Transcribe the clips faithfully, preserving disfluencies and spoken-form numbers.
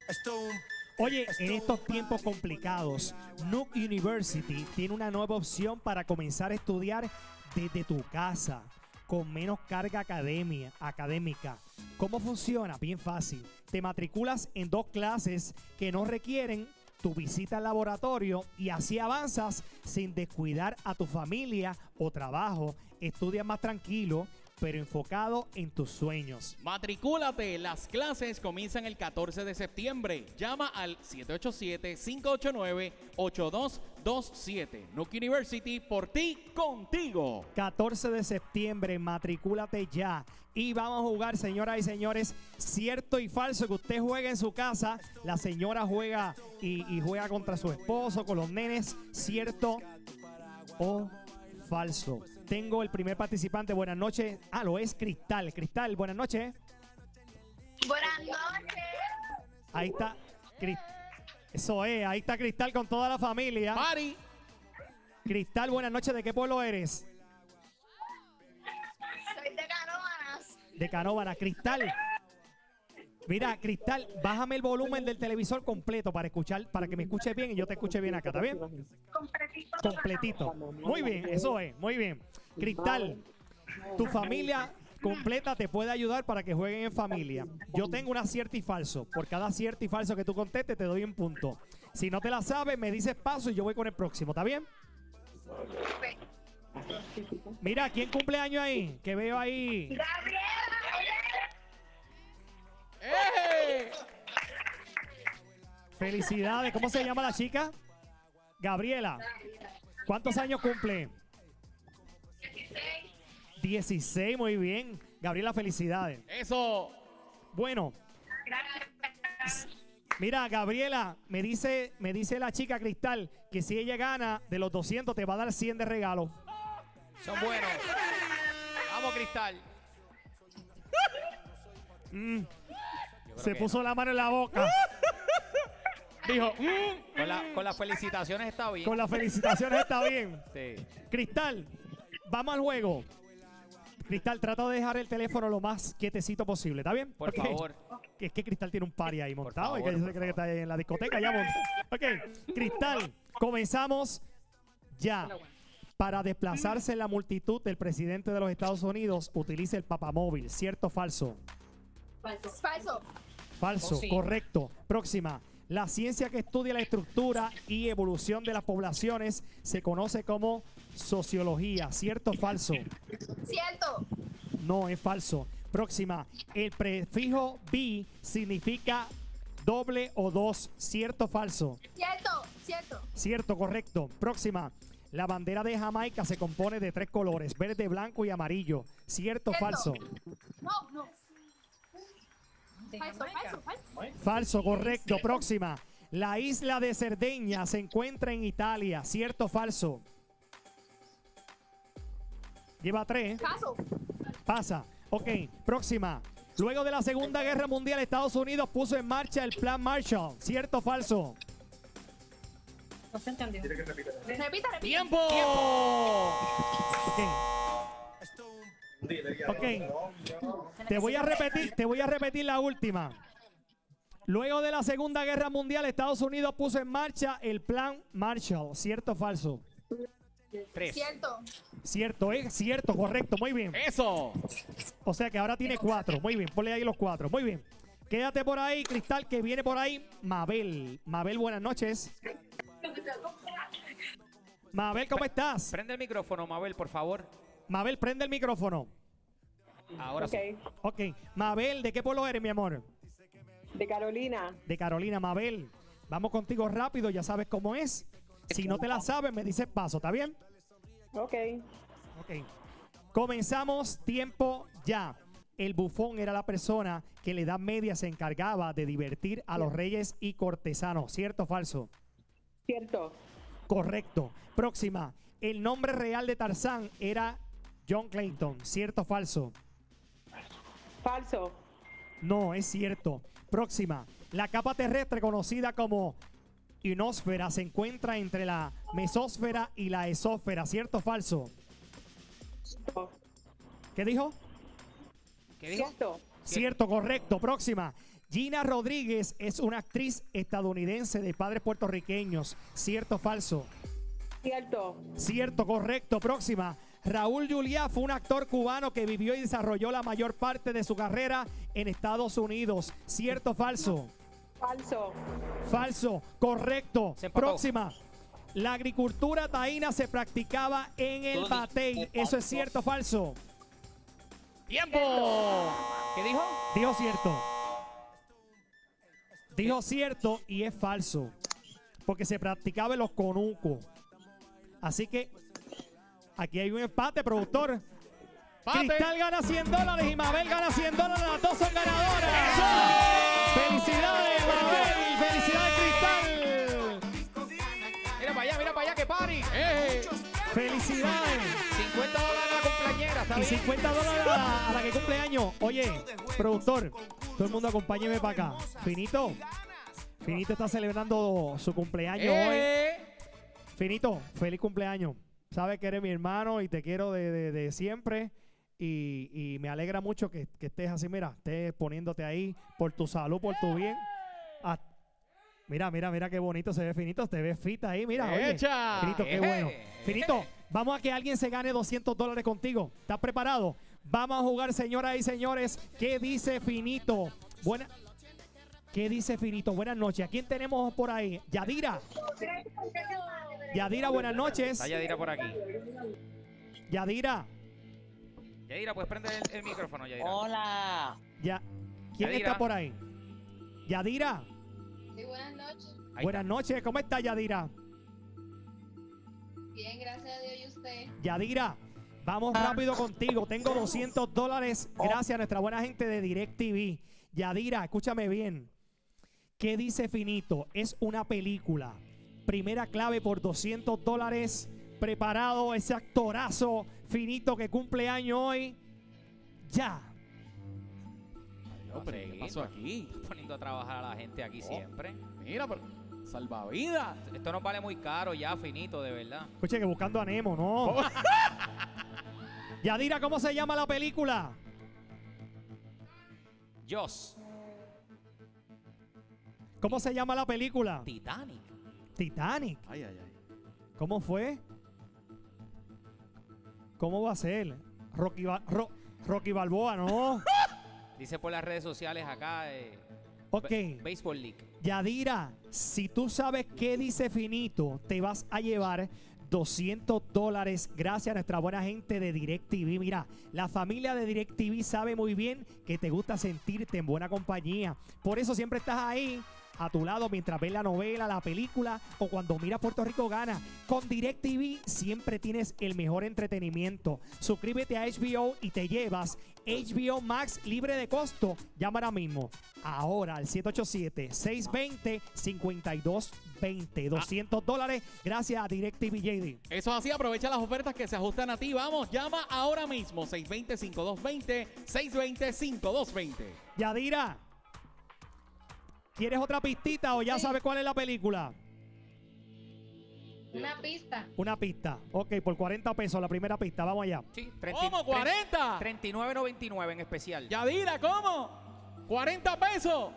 Oye, en estos tiempos complicados, Nook University tiene una nueva opción para comenzar a estudiar desde tu casa, con menos carga academia, académica. ¿Cómo funciona? Bien fácil. Te matriculas en dos clases que no requieren tu visita al laboratorio y así avanzas sin descuidar a tu familia o trabajo. Estudias más tranquilo, pero enfocado en tus sueños. Matricúlate, las clases comienzan el catorce de septiembre. Llama al siete ocho siete, cinco ocho nueve, ocho dos dos siete. Nook University, por ti, contigo. catorce de septiembre, matricúlate ya. Y vamos a jugar, señoras y señores, cierto y falso, que usted juegue en su casa. La señora juega y, y juega contra su esposo, con los nenes. Cierto o falso. Tengo el primer participante. Buenas noches. Ah, lo es Cristal. Cristal, buenas noches. Buenas noches. Ahí está. Cris- Eso es, ahí está Cristal con toda la familia. Mari. Cristal, buenas noches. ¿De qué pueblo eres? Soy de Canóvanas. De Canóvana. Cristal. Mira, Cristal, bájame el volumen del televisor completo para escuchar, para que me escuches bien y yo te escuche bien acá, ¿está bien? Completito. Completito. Muy bien, eso es, muy bien. Cristal, tu familia completa te puede ayudar para que jueguen en familia. Yo tengo una cierta y falso. Por cada cierto y falso que tú contestes, te doy un punto. Si no te la sabes, me dices paso y yo voy con el próximo, ¿está bien? Mira, ¿quién cumple años ahí? Que veo ahí. Gabriela. ¡Eh! Felicidades. ¿Cómo se llama la chica? Gabriela. ¿Cuántos años cumple? dieciséis, muy bien. Gabriela, felicidades. Eso. Bueno. Mira, Gabriela, me dice, me dice la chica Cristal que si ella gana de los doscientos te va a dar cien de regalo. Son buenos. Vamos, Cristal. Mm. Se puso la mano en la boca. Dijo, mm. Con, la- con las felicitaciones está bien. Con las felicitaciones está bien. Sí. Cristal, vamos al juego. Cristal, trata de dejar el teléfono lo más quietecito posible, ¿está bien? Por Ok. favor. Que es que Cristal tiene un party ahí montado y favor, que se por cree que está ahí en la discoteca ya montado. Ok, Cristal, comenzamos ya. Para desplazarse en la multitud, el presidente de los Estados Unidos utiliza el papamóvil. ¿Cierto o falso? Falso. Falso. Falso, Oh, sí. correcto. Próxima. La ciencia que estudia la estructura y evolución de las poblaciones se conoce como sociología. ¿Cierto o falso? Cierto. No, es falso. Próxima. El prefijo bi significa doble o dos. ¿Cierto o falso? Cierto. Cierto. Cierto, correcto. Próxima. La bandera de Jamaica se compone de tres colores, verde, blanco y amarillo. ¿Cierto o Cierto. falso? No, no. Falso, falso, falso. Falso, correcto. Próxima. La isla de Cerdeña se encuentra en Italia. ¿Cierto o falso? Lleva tres. Caso. Pasa. Ok, próxima. Luego de la Segunda Guerra Mundial, Estados Unidos puso en marcha el Plan Marshall. ¿Cierto o falso? No se entendió. Repita, repita. ¡Tiempo! Ok. Ok. Te voy a repetir, te voy a repetir la última. Luego de la Segunda Guerra Mundial, Estados Unidos puso en marcha el Plan Marshall. ¿Cierto o falso? Tres. Cierto. Cierto, es cierto, correcto, muy bien. Eso. O sea que ahora tiene cuatro. Muy bien, ponle ahí los cuatro. Muy bien. Quédate por ahí, Cristal, que viene por ahí Mabel. Mabel, buenas noches. Mabel, ¿cómo estás? Prende el micrófono, Mabel, por favor. Mabel, prende el micrófono. Ahora sí. Ok. Mabel, ¿de qué pueblo eres, mi amor? De Carolina. De Carolina. Mabel, vamos contigo rápido, ya sabes cómo es. Si no te la sabes, me dices paso, ¿está bien? Ok. Ok. Comenzamos, tiempo ya. El bufón era la persona que en la Edad Media se encargaba de divertir a los reyes y cortesanos. ¿Cierto o falso? Cierto. Correcto. Próxima. El nombre real de Tarzán era John Clayton. ¿Cierto o falso? Falso. No, es cierto. Próxima. La capa terrestre conocida como ionosfera se encuentra entre la mesósfera y la exósfera. ¿Cierto o falso? ¿Qué dijo? ¿Qué dijo? Cierto. Cierto, correcto. Próxima. Gina Rodríguez es una actriz estadounidense de padres puertorriqueños. ¿Cierto o falso? Cierto. Cierto, correcto. Próxima. Raúl Juliá fue un actor cubano que vivió y desarrolló la mayor parte de su carrera en Estados Unidos. ¿Cierto o falso? Falso. Falso, correcto. Se empató. Próxima. La agricultura taína se practicaba en el Batey. ¿Eso es cierto o falso? ¡Tiempo! ¿Qué dijo? Dijo cierto. Dijo cierto y es falso. Porque se practicaba en los conucos. Así que aquí hay un empate, productor. Empate. Cristal gana cien dólares y Mabel gana cien dólares. Las dos son ganadoras. ¡Felicidades, Mabel! ¡Felicidades, Cristal! Mira para allá, mira para allá, que party. ¡Eh! ¡Felicidades! cincuenta dólares a la cumpleañera, ¿está Y bien? cincuenta dólares a la, a la que cumple años. Oye, productor, todo el mundo acompáñeme para acá. Finito. Finito está celebrando su cumpleaños hoy. ¡Eh! Finito, feliz cumpleaños. Sabes que eres mi hermano y te quiero de, de- de siempre. Y, y me alegra mucho que, que estés así, mira, estés poniéndote ahí por tu salud, por tu bien. Ah, mira, mira, mira qué bonito se ve Finito. Te ves fita ahí, mira. Oye, ¡Echa! Finito, qué Eje. bueno. Finito, vamos a que alguien se gane doscientos dólares contigo. ¿Estás preparado? Vamos a jugar, señoras y señores. ¿Qué dice Finito? Buena. ¿Qué dice Finito? Buenas noches. ¿A quién tenemos por ahí? Yadira. Yadira, buenas noches. Está Yadira por aquí. Yadira. Yadira, ¿puedes prender el, el micrófono, Yadira? Hola. Ya. ¿Quién Yadira. está por ahí? Yadira. Sí, buenas noches. Ahí Buenas está. noches. ¿Cómo está Yadira? Bien, gracias a Dios y usted. Yadira, vamos rápido contigo. Tengo doscientos dólares gracias a nuestra buena gente de DirecTV. Yadira, escúchame bien. ¿Qué dice Finito? Es una película. Primera clave por doscientos dólares. Preparado ese actorazo Finito que cumple año hoy. Ya. Hombre, ¿qué pasó aquí? Poniendo a trabajar a la gente aquí Oh. siempre. Mira, pero salvavidas. Esto nos vale muy caro ya, Finito, de verdad. Escuche que buscando a Nemo, no. Yadira, ¿cómo se llama la película? Joss. ¿Cómo se llama la película? Titanic. Titanic. Ay, ay, ay. ¿Cómo fue? ¿Cómo va a ser? Rocky, Ba- Ro- Rocky Balboa, ¿no? Dice por las redes sociales acá. Eh, Ok. Be- Baseball League. Yadira, si tú sabes qué dice Finito, te vas a llevar doscientos dólares gracias a nuestra buena gente de DirecTV. Mira, la familia de DirecTV sabe muy bien que te gusta sentirte en buena compañía. Por eso siempre estás ahí a tu lado mientras ves la novela, la película o cuando miras Puerto Rico Gana. Con DirecTV siempre tienes el mejor entretenimiento. Suscríbete a H B O y te llevas H B O Max libre de costo. Llama ahora mismo. Ahora al siete ocho siete, seis dos cero, cinco dos dos cero. doscientos dólares gracias a DirecTV, J D. Eso es así, aprovecha las ofertas que se ajustan a ti. Vamos, llama ahora mismo. seis dos cero, cinco dos dos cero, seis dos cero, cinco dos dos cero. Yadira, ¿quieres otra pistita o ya Sí. sabes cuál es la película? Una pista. Una pista. Ok, por cuarenta pesos la primera pista. Vamos allá. Sí, treinta, ¿Cómo? ¿cuarenta? treinta y nueve noventa y nueve en especial. Yadira, ¿cómo? ¿cuarenta pesos?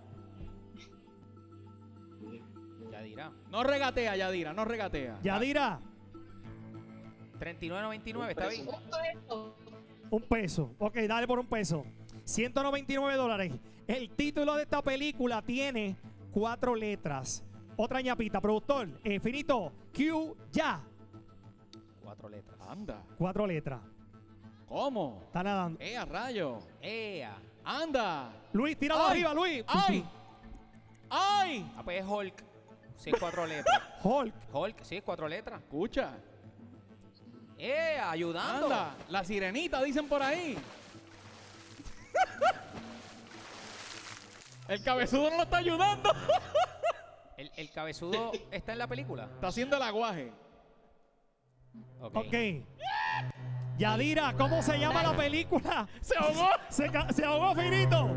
Yadira. No regatea, Yadira, no regatea. Yadira, treinta y nueve noventa y nueve, ¿está bien? un peso. Ok, dale por un peso. ciento noventa y nueve dólares. El título de esta película tiene cuatro letras. Otra ñapita, productor. Eh, Finito, Q, ya. Cuatro letras. Anda. Cuatro letras. ¿Cómo? Está nadando. ¡Eh, a rayo! ¡Ea! ¡Anda! Luis, tíralo Ay. arriba, Luis. ¡Ay! ¡Ay! Ah, pues es Hulk. Sí, es cuatro letras. Hulk. Hulk, sí, es cuatro letras. Escucha. ¡Ea! Ayudando. ¡Anda! La sirenita, dicen por ahí. El cabezudo no lo está ayudando. ¿El, el cabezudo está en la película? Está haciendo el aguaje. Ok. Ok. Yadira, ¿cómo se llama la película? ¡Se ahogó! Se, ca- se ahogó Finito.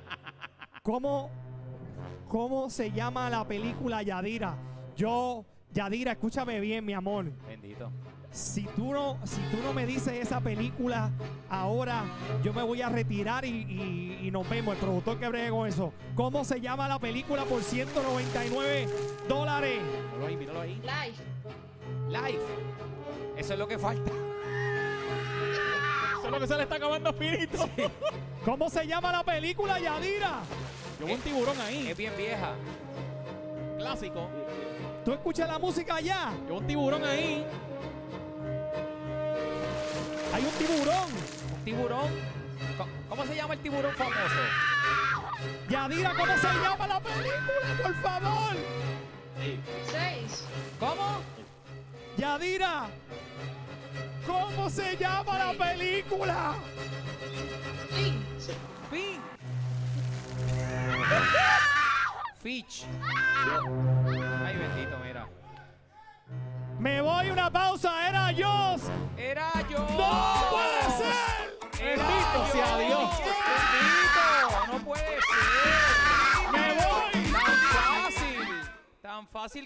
¿Cómo, ¿Cómo se llama la película, Yadira? Yo Yadira, escúchame bien, mi amor. Bendito. Si tú no, si tú no me dices esa película ahora, yo me voy a retirar y, y- y nos vemos. El productor que bregue con eso. ¿Cómo se llama la película por ciento noventa y nueve dólares? Míralo ahí, míralo ahí. Live. Live. Eso es lo que falta. Eso es lo que se le está acabando finito. ¿Cómo se llama la película, Yadira? Yo veo un tiburón ahí. Es bien vieja. Clásico. ¿Tú escuchas la música ya? Yo veo un tiburón ahí. Hay un tiburón. Un tiburón. Co- ¿Cómo se llama el tiburón famoso? Yadira, ¿cómo se llama la película, por favor? Seis. ¿Cómo? Yadira, ¿cómo se llama la película? Fin. Fin. Fitch. Ay, bendito, mira. Me voy a una pausa, era yo. Era yo. ¡No puede ser! Era Bendito yo. sea Dios. Bendito. No puede ser. ¡Me voy! Tan fácil. Tan fácil